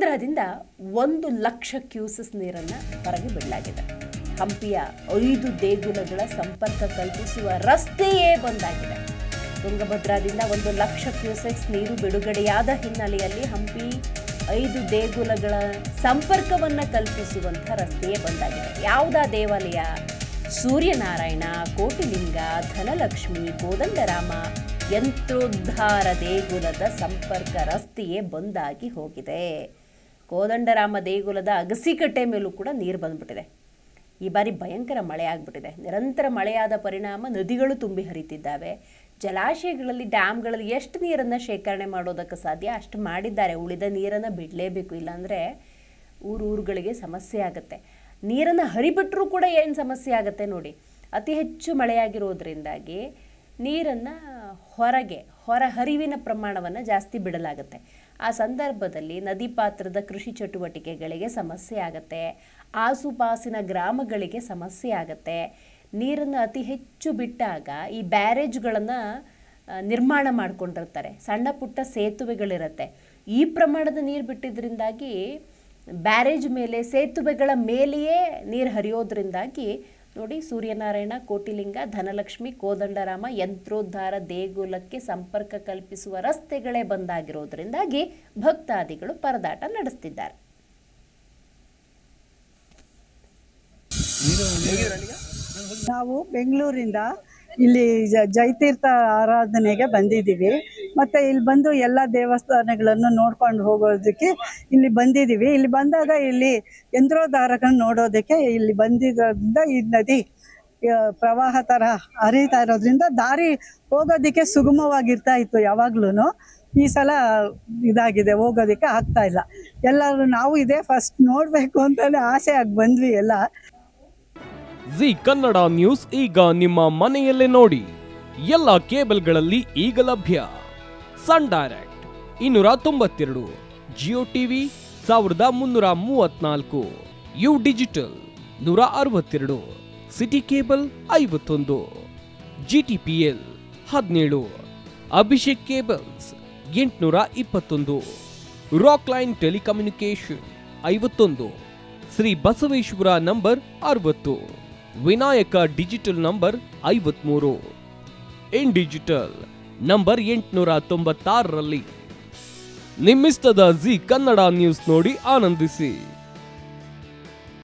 ತುಂಗಭದ್ರಾದಿಂದ 1,00,000 ಕ್ಯೂಸೆಸ್ ನೀರನ್ನು ಹೊರಗೆ ಬಿಡಲಾಗಿದೆ. ಹಂಪಿಯ 5 ದೇಗುಲಗಳ ಸಂಪರ್ಕ ಕಲ್ಪಿಸುವ ರಸ್ತೆಯೇ ಬಂದಾಗಿದೆ. ತುಂಗಭದ್ರಾದಿಂದ 1,00,000 ಕ್ಯೂಸೆಕ್ಸ್ ನೀರು ಬಿಡುಗಡೆಯಾದ ಹಿನ್ನೆಲೆಯಲ್ಲಿ ಹಂಪಿ 5 ದೇಗುಲಗಳ ಸಂಪರ್ಕವನ್ನು ಕಲ್ಪಿಸುವಂಥ ರಸ್ತೆಯೇ ಬಂದಾಗಿದೆ. ಯಾವುದಾ ದೇವಾಲಯ? ಸೂರ್ಯನಾರಾಯಣ, ಕೋಟಿಲಿಂಗ, ಧನಲಕ್ಷ್ಮಿ, ಕೋದಂಡರಾಮ ಯಂತ್ರೋದ್ಧಾರ ದೇಗುಲದ ಸಂಪರ್ಕ ರಸ್ತೆಯೇ ಬಂದಾಗಿ ಹೋಗಿದೆ. ಕೋದಂಡರಾಮ ದೇಗುಲದ ಅಗಸಿಕಟ್ಟೆ ಮೇಲೂ ಕೂಡ ನೀರು ಬಂದ್ಬಿಟ್ಟಿದೆ. ಈ ಬಾರಿ ಭಯಂಕರ ಮಳೆ ಆಗಿಬಿಟ್ಟಿದೆ. ನಿರಂತರ ಮಳೆಯಾದ ಪರಿಣಾಮ ನದಿಗಳು ತುಂಬಿ ಹರಿತಿದ್ದಾವೆ. ಜಲಾಶಯಗಳಲ್ಲಿ, ಡ್ಯಾಮ್ಗಳಲ್ಲಿ ಎಷ್ಟು ನೀರನ್ನು ಶೇಖರಣೆ ಮಾಡೋದಕ್ಕೆ ಸಾಧ್ಯ ಅಷ್ಟು ಮಾಡಿದ್ದಾರೆ. ಉಳಿದ ನೀರನ್ನು ಬಿಡಲೇಬೇಕು, ಇಲ್ಲಾಂದರೆ ಊರುಗಳಿಗೆ ಸಮಸ್ಯೆ ಆಗುತ್ತೆ. ನೀರನ್ನು ಹರಿಬಿಟ್ಟರೂ ಕೂಡ ಏನು ಸಮಸ್ಯೆ ಆಗುತ್ತೆ ನೋಡಿ. ಅತಿ ಹೆಚ್ಚು ಮಳೆಯಾಗಿರೋದ್ರಿಂದಾಗಿ ನೀರನ್ನು ಹೊರ ಹರಿವಿನ ಪ್ರಮಾಣವನ್ನು ಜಾಸ್ತಿ ಬಿಡಲಾಗುತ್ತೆ. ಆ ಸಂದರ್ಭದಲ್ಲಿ ನದಿ ಪಾತ್ರದ ಕೃಷಿ ಚಟುವಟಿಕೆಗಳಿಗೆ ಸಮಸ್ಯೆ ಆಗುತ್ತೆ. ಆಸುಪಾಸಿನ ಗ್ರಾಮಗಳಿಗೆ ಸಮಸ್ಯೆ ಆಗುತ್ತೆ. ನೀರನ್ನು ಅತಿ ಹೆಚ್ಚು ಬಿಟ್ಟಾಗ ಈ ಬ್ಯಾರೇಜ್ಗಳನ್ನು ನಿರ್ಮಾಣ ಮಾಡ್ಕೊಂಡಿರ್ತಾರೆ. ಸಣ್ಣ ಪುಟ್ಟ ಸೇತುವೆಗಳಿರುತ್ತೆ. ಈ ಪ್ರಮಾಣದ ನೀರು ಬಿಟ್ಟಿದ್ದರಿಂದಾಗಿ ಬ್ಯಾರೇಜ್ ಮೇಲೆ, ಸೇತುವೆಗಳ ಮೇಲೆಯೇ ನೀರು ಹರಿಯೋದ್ರಿಂದಾಗಿ ನೋಡಿ, ಸೂರ್ಯನಾರಾಯಣ, ಕೋಟಿಲಿಂಗ, ಧನಲಕ್ಷ್ಮಿ, ಕೋದಂಡರಾಮ ಯಂತ್ರೋದ್ಧಾರ ದೇಗುಲಕ್ಕೆ ಸಂಪರ್ಕ ಕಲ್ಪಿಸುವ ರಸ್ತೆಗಳೇ ಬಂದಾಗಿರೋದ್ರಿಂದಾಗಿ ಭಕ್ತಾದಿಗಳು ಪರದಾಟ ನಡೆಸ್ತಿದ್ದಾರೆ. ನಾವು ಬೆಂಗಳೂರಿಂದ ಇಲ್ಲಿ ಜಯತೀರ್ಥ ಆರಾಧನೆಗೆ ಬಂದಿದ್ದೀವಿ. ಮತ್ತು ಇಲ್ಲಿ ಬಂದು ಎಲ್ಲ ದೇವಸ್ಥಾನಗಳನ್ನು ನೋಡ್ಕೊಂಡು ಹೋಗೋದಕ್ಕೆ ಇಲ್ಲಿ ಬಂದಿದ್ದೀವಿ. ಇಲ್ಲಿ ಬಂದಾಗ ಇಲ್ಲಿ ಯಂತ್ರೋದ್ಧಾರಗಳನ್ನು ನೋಡೋದಕ್ಕೆ ಇಲ್ಲಿ ಬಂದಿದ್ದರಿಂದ ಈ ನದಿ ಪ್ರವಾಹ ಥರ ಹರಿತಾ ಇರೋದ್ರಿಂದ ದಾರಿ ಹೋಗೋದಕ್ಕೆ ಸುಗಮವಾಗಿರ್ತಾ ಇತ್ತು ಯಾವಾಗ್ಲೂ. ಈ ಸಲ ಇದಾಗಿದೆ, ಹೋಗೋದಕ್ಕೆ ಆಗ್ತಾ ಇಲ್ಲ. ಎಲ್ಲರೂ ನಾವು ಇದೇ ಫಸ್ಟ್ ನೋಡಬೇಕು ಅಂತಲೇ ಆಸೆ ಆಗಿ ಬಂದ್ವಿ ಎಲ್ಲ. ಜಿ ಕನ್ನಡ ನ್ಯೂಸ್ ಈಗ ನಿಮ್ಮ ಮನೆಯಲ್ಲೇ ನೋಡಿ. ಎಲ್ಲ ಕೇಬಲ್ಗಳಲ್ಲಿ ಈಗ ಲಭ್ಯ. Sun Direct 292, Jio TV 1334, U digital 162, city cable 51, GTPL 17, Abhishek cables 821, rock line telecommunication 51, Shri Basaveshwara number 60, Vinayaka digital number 53, in digital number 896ರಲ್ಲಿ. ನಿಮ್ಮಿಸ್ತದ ಜಿ ಕನ್ನಡ ನ್ಯೂಸ್ ನೋಡಿ ಆನಂದಿಸಿ.